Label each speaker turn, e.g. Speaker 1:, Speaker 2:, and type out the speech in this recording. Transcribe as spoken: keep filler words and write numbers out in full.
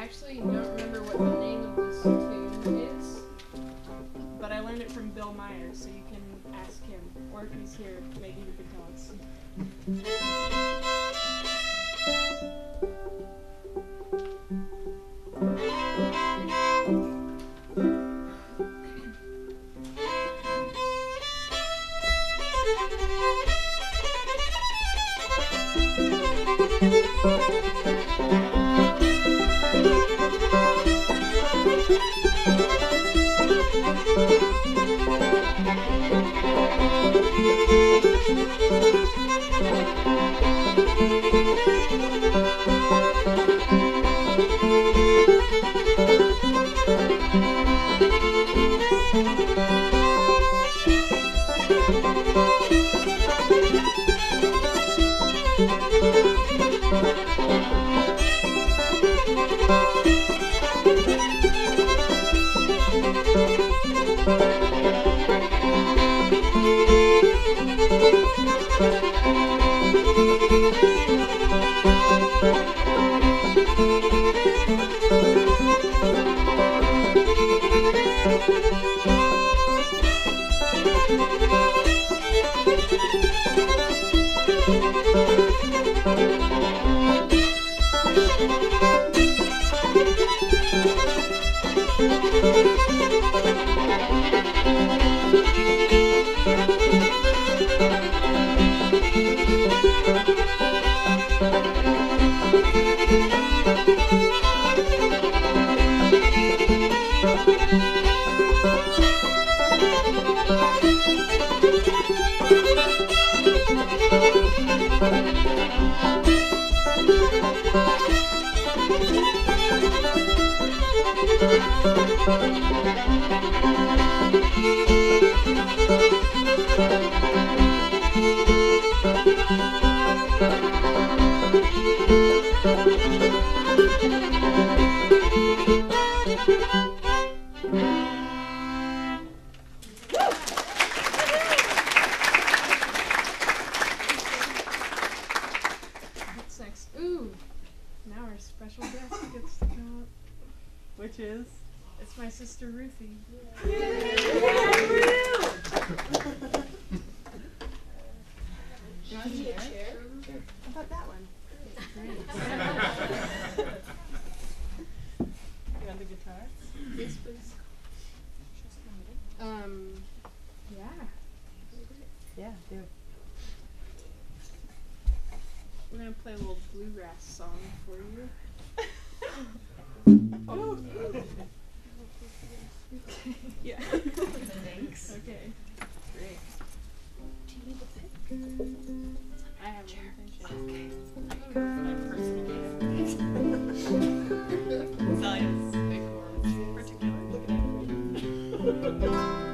Speaker 1: actually don't remember what the name of this tune is, but I learned it from Bill Myers, so you can ask him, or if he's here, maybe he can tell us. What's next? Ooh, now our special guest gets to come up.
Speaker 2: Which is?
Speaker 1: It's my sister Ruthie.
Speaker 2: Yay! Yay!
Speaker 3: Do you need a chair?
Speaker 2: How about that one? You want the guitar?
Speaker 1: Yes, please. Um, yeah.
Speaker 2: Yeah, do.
Speaker 1: We're gonna play a little bluegrass song for you.
Speaker 2: Oh.
Speaker 1: Yeah.
Speaker 3: Thanks.
Speaker 1: Okay. Great.
Speaker 3: Do you need a pick?
Speaker 1: I have chair.
Speaker 3: Okay.
Speaker 2: My personal gift. Science. Big or particular. Look at it.